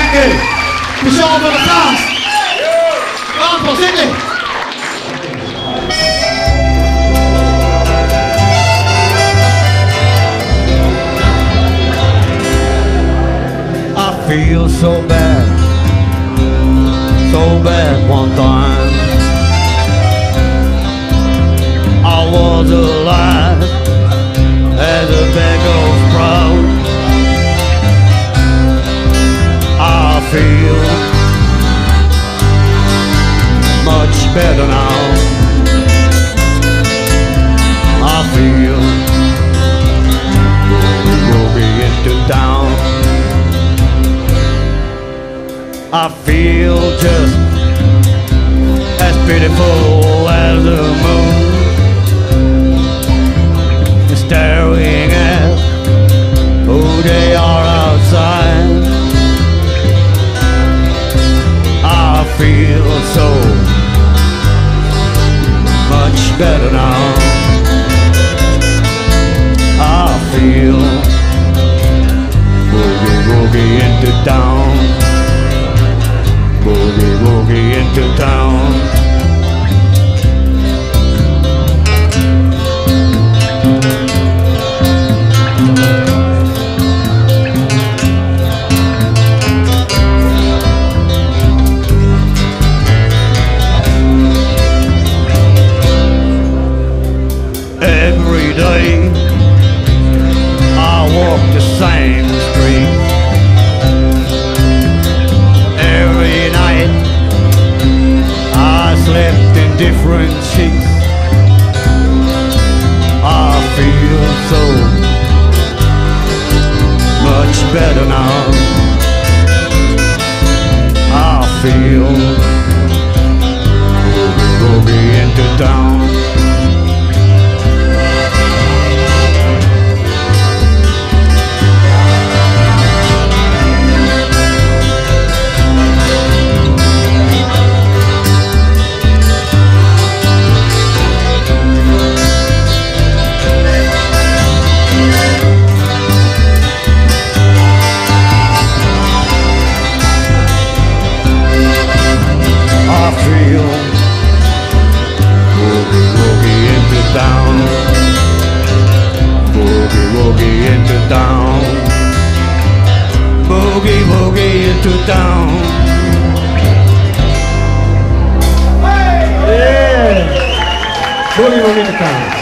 Thank you. Michelle for the cast. Round for Sydney. I feel so bad one time. I was alive as a bag of sprouts. I feel much better now. I feel we'll be into town. I feel just as beautiful as the moon, staring at who they are outside. I feel so much better now. I feel boogie woogie into town. Boogie woogie into town. Every day I walk the same street. Every night I slept in different sheets. I feel so much better now. I feel boogie woogie into town. I feel boogie woogie into town. Boogie woogie into town. Boogie woogie into town. Yeah. Boogie woogie into town.